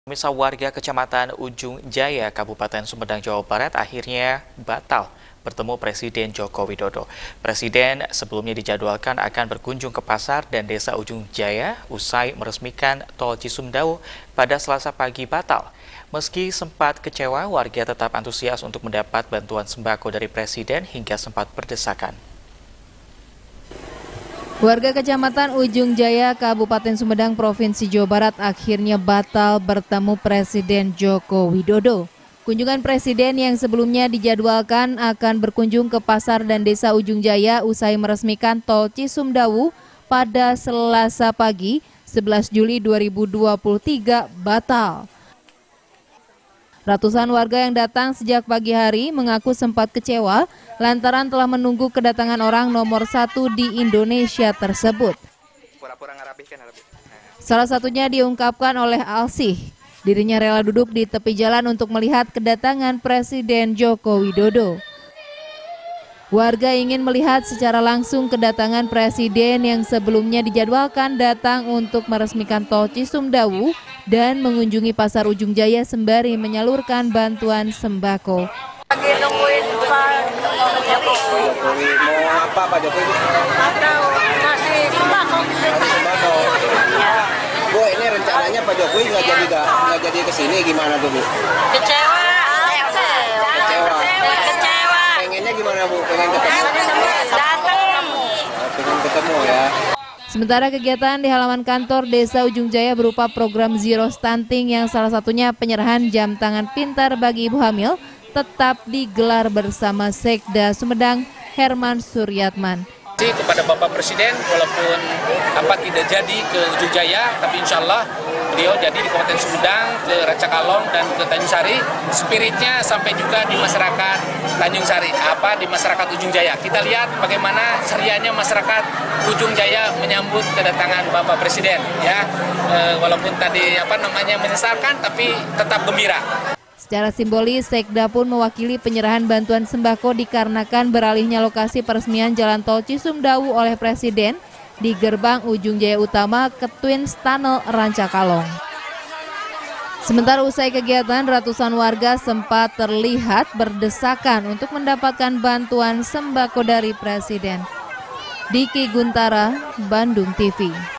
Pemirsa, warga Kecamatan Ujung Jaya, Kabupaten Sumedang, Jawa Barat akhirnya batal bertemu Presiden Joko Widodo. Presiden sebelumnya dijadwalkan akan berkunjung ke pasar dan desa Ujung Jaya usai meresmikan Tol Cisumdawu pada Selasa pagi batal. Meski sempat kecewa, warga tetap antusias untuk mendapat bantuan sembako dari Presiden hingga sempat berdesakan. Warga Kecamatan Ujung Jaya, Kabupaten Sumedang, Provinsi Jawa Barat akhirnya batal bertemu Presiden Joko Widodo. Kunjungan Presiden yang sebelumnya dijadwalkan akan berkunjung ke pasar dan desa Ujung Jaya usai meresmikan Tol Cisumdawu pada Selasa pagi 11 Juli 2023 batal. Ratusan warga yang datang sejak pagi hari mengaku sempat kecewa lantaran telah menunggu kedatangan orang nomor 1 di Indonesia tersebut. Salah satunya diungkapkan oleh Alsih. Dirinya rela duduk di tepi jalan untuk melihat kedatangan Presiden Joko Widodo. Warga ingin melihat secara langsung kedatangan Presiden yang sebelumnya dijadwalkan datang untuk meresmikan Tol Cisumdawu dan mengunjungi pasar Ujung Jaya sembari menyalurkan bantuan sembako. Lagi nungguin Pak Jokowi. Mau apa Pak Jokowi? Atau ngasih sembako. Sembako. Bu, ini rencananya Pak Jokowi nggak jadi kesini, gimana tuh Bu? Kecewa. Pengennya gimana Bu? Pengen ketemu? Pengen ketemu ya. Sementara kegiatan di halaman kantor Desa Ujung Jaya berupa program Zero Stunting yang salah satunya penyerahan jam tangan pintar bagi ibu hamil tetap digelar bersama Sekda Sumedang Herman Suryatman. Kepada Bapak Presiden, walaupun tidak jadi ke Ujung Jaya, tapi insya Allah beliau jadi di Kabupaten Sumedang, ke Rancakalong dan ke Tanjung Sari. Spiritnya sampai juga di masyarakat Tanjung Sari, di masyarakat Ujung Jaya. Kita lihat bagaimana cerianya masyarakat Ujung Jaya menyambut kedatangan Bapak Presiden, ya. Walaupun tadi menyesalkan, tapi tetap gembira. Secara simbolis, Sekda pun mewakili penyerahan bantuan sembako dikarenakan beralihnya lokasi peresmian Jalan Tol Cisumdawu oleh Presiden di gerbang Ujung Jaya Utama ke Twins Tunnel Rancakalong. Sementara usai kegiatan, ratusan warga sempat terlihat berdesakan untuk mendapatkan bantuan sembako dari Presiden. Diki Guntara, Bandung TV.